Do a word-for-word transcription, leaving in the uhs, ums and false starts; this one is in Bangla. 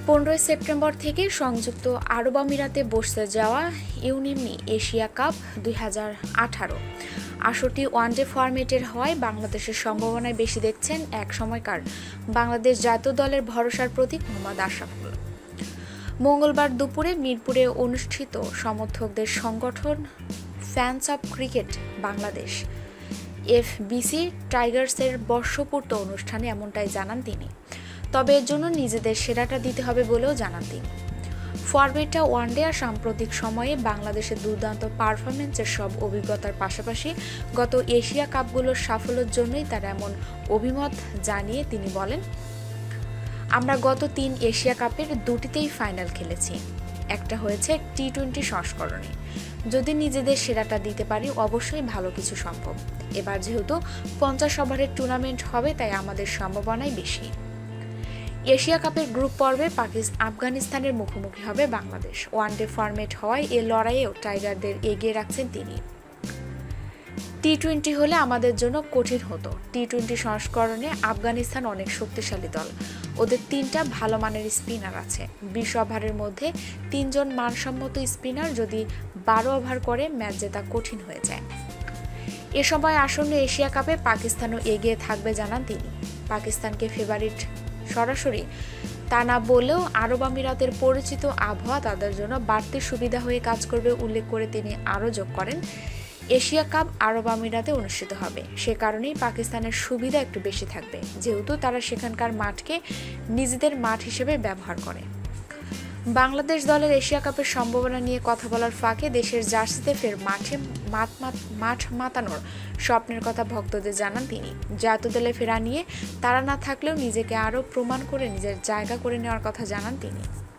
পনেরোই সেপ্টেম্বর থেকে সংযুক্ত আরব আমিরাতে বসতে যাওয়া ইউনিমি এশিয়া কাপ দুই হাজার আঠারো আসরটি ওয়ানডে ফরম্যাটের হওয়ায় বাংলাদেশের সম্ভাবনায় বেশি দেখছেন এক সময়কার বাংলাদেশ জাতীয় দলের ভরসার প্রতীক মোহাম্মদ আশরাফুল। মঙ্গলবার দুপুরে মিরপুরে অনুষ্ঠিত সমর্থকদের সংগঠন fans of cricket Bangladesh FBC টাইগার্সের বর্ষপূর্ত অনুষ্ঠানে এমনটাই জানান তিনি। তবে এর জন্য নিজেদের সেরাটা দিতে হবে বলেও জানান তিনি। ফরম্যাটটা ওয়ানডে আর সাম্প্রতিক সময়ে বাংলাদেশের দুর্দান্ত পারফরমেন্সের সব অভিজ্ঞতার পাশাপাশি গত এশিয়া কাপগুলোর সাফল্যের জন্যই তার এমন অভিমত জানিয়ে তিনি বলেন, আমরা গত তিন এশিয়া কাপের দুটিতেই ফাইনাল খেলেছি, একটা হয়েছে টি টোয়েন্টি সংস্করণে। যদি নিজেদের সেরাটা দিতে পারি অবশ্যই ভালো কিছু সম্ভব। এবার যেহেতু পঞ্চাশ ওভারের টুর্নামেন্ট হবে তাই আমাদের সম্ভাবনাই বেশি। এশিয়া কাপের গ্রুপ পর্বে পাকিস্তান আফগানিস্তানের মুখোমুখি হবে বাংলাদেশ। ওয়ানডে ফরম্যাট হওয়ায় এ লড়াইয়েও টাইগারদের এগিয়ে রাখছেন তিনি। টি টোয়েন্টি হলে আমাদের জন্য কঠিন হতো। টি টোয়েন্টি সংস্করণে আফগানিস্তান অনেক শক্তিশালী দল, ওদের তিনটা ভালো মানের স্পিনার আছে। বিশ ওভারের মধ্যে তিনজন মানসম্মত স্পিনার যদি বারো ওভার করে ম্যাচ জেতা কঠিন হয়ে যায়। এ সময় আসন্ন এশিয়া কাপে পাকিস্তানও এগিয়ে থাকবে জানান তিনি। পাকিস্তানকে ফেভারিট সরাসরি তা না বললেও আরব আমিরাতের পরিচিত আবহাওয়া তাদের জন্য বাড়তি সুবিধা হয়ে কাজ করবে উল্লেখ করে তিনি আরও যোগ করেন, এশিয়া কাপ আরব আমিরাতে অনুষ্ঠিত হবে, সে কারণেই পাকিস্তানের সুবিধা একটু বেশি থাকবে, যেহেতু তারা সেখানকার মাঠকে নিজেদের মাঠ হিসেবে ব্যবহার করে। বাংলাদেশ দলের এশিয়া কাপের সম্ভাবনা নিয়ে কথা বলার ফাঁকে দেশের জার্সিতে ফের মাঠে মাঠ মাঠ মাতানোর স্বপ্নের কথা ভক্তদের জানান তিনি। জাতীয় দলে ফেরা নিয়ে তারা না থাকলেও নিজেকে আরও প্রমাণ করে নিজের জায়গা করে নেওয়ার কথা জানান তিনি।